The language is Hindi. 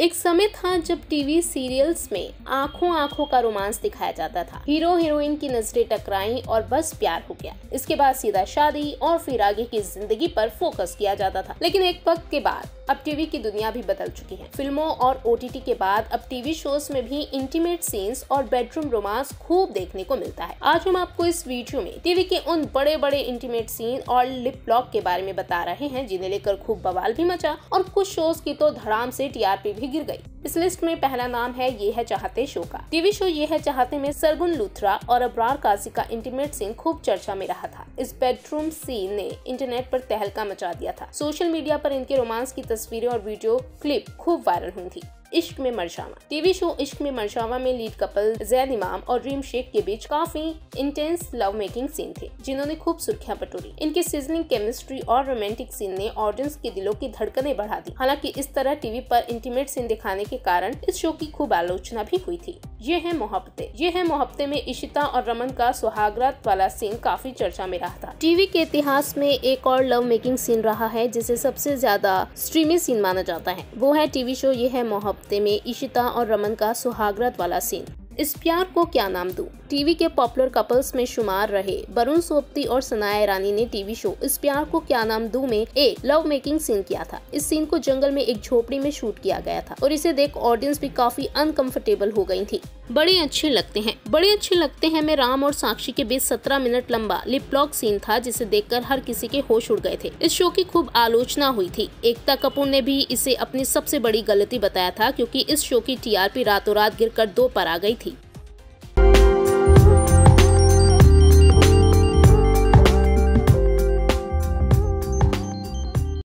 एक समय था जब टीवी सीरियल्स में आंखों आंखों का रोमांस दिखाया जाता था। हीरो हीरोइन की नजरें टकराई और बस प्यार हो गया। इसके बाद सीधा शादी और फिर आगे की जिंदगी पर फोकस किया जाता था। लेकिन एक वक्त के बाद अब टीवी की दुनिया भी बदल चुकी है। फिल्मों और ओटीटी के बाद अब टीवी शोज में भी इंटीमेट सीन्स और बेडरूम रोमांस खूब देखने को मिलता है। आज हम आपको इस वीडियो में टीवी के उन बड़े बड़े इंटीमेट सीन और लिप लॉक के बारे में बता रहे हैं जिन्हें लेकर खूब बवाल भी मचा और कुछ शोज की तो धड़ाम से टीआरपी भी गिर गई। इस लिस्ट में पहला नाम है ये है चाहते शो का। टीवी शो ये है चाहते में सरगुन लूथरा और अबरार काजी का इंटीमेट सीन खूब चर्चा में रहा था। इस बेडरूम सीन ने इंटरनेट पर तहलका मचा दिया था। सोशल मीडिया पर इनके रोमांस की तस्वीरें और वीडियो क्लिप खूब वायरल हुई थी। इश्क में मरशावा। टीवी शो इश्क में मरशावा में लीड कपल जैद इमाम और रीम शेख के बीच काफी इंटेंस लव मेकिंग सीन थे जिन्होंने खूब सुर्खियां बटोरी। इनकी सिजलिंग केमिस्ट्री और रोमांटिक सीन ने ऑडियंस के दिलों की धड़कनें बढ़ा दी। हालांकि इस तरह टीवी पर इंटीमेट सीन दिखाने के कारण इस शो की खूब आलोचना भी हुई थी। ये है मोहब्बतें में इशिता और रमन का सुहागरात वाला सीन काफी चर्चा में रहा था। टीवी के इतिहास में एक और लव मेकिंग सीन रहा है जिसे सबसे ज्यादा स्ट्रीमी सीन माना जाता है। वो है टीवी शो ये है मोहब्बतें में इशिता और रमन का सुहागरात वाला सीन। इस प्यार को क्या नाम दूं? टीवी के पॉपुलर कपल्स में शुमार रहे वरुण सोबती और सनाया ईरानी ने टीवी शो इस प्यार को क्या नाम दूं में एक लव मेकिंग सीन किया था। इस सीन को जंगल में एक झोपड़ी में शूट किया गया था और इसे देख ऑडियंस भी काफी अनकंफर्टेबल हो गई थी। बड़े अच्छे लगते हैं में राम और साक्षी के बीच 17 मिनट लंबा लिप लॉक सीन था जिसे देखकर हर किसी के होश उड़ गए थे। इस शो की खूब आलोचना हुई थी। एकता कपूर ने भी इसे अपनी सबसे बड़ी गलती बताया था क्योंकि इस शो की टीआरपी रातों रात गिरकर 2 पर आ गई थी।